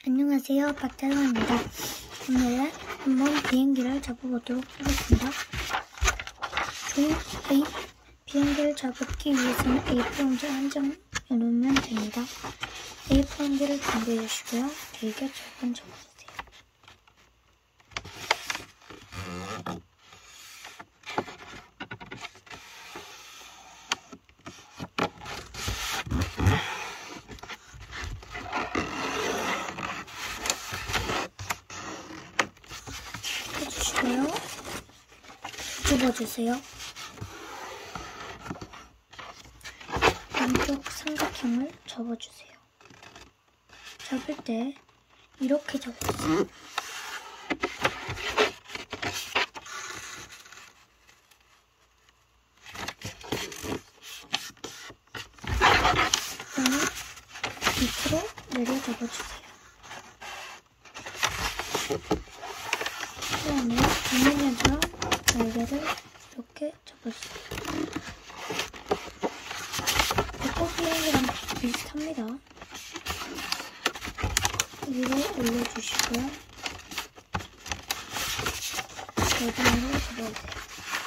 안녕하세요, 박태성입니다. 오늘은 한번 비행기를 잡아보도록 하겠습니다. 비행기를 잡기 위해서는 A4용지 한 장 넣으면 됩니다. A4용지를 준비해 주시고요. 길게 조금 접어주세요. 해주시고요. 접어주세요. 왼쪽 삼각형을 접어주세요. 접을 때 이렇게 접어주세요. 그다음에 밑으로 내려 접어주세요. 그다음에 뒷면에서 날개를 이렇게 접어주세요. 배꼽 비행기랑 비슷합니다. 위로 올려주시고요. 절반으로 접어주세요.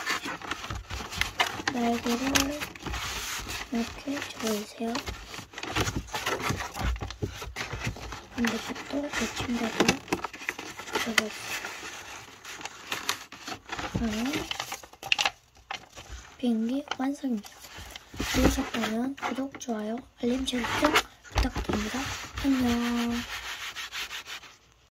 날개를 이렇게 접어주세요. 반대쪽도 마찬가지로 접어주세요. 그러면 비행기 완성입니다. 좋으셨다면 구독, 좋아요, 알림 설정 부탁드립니다. 안녕.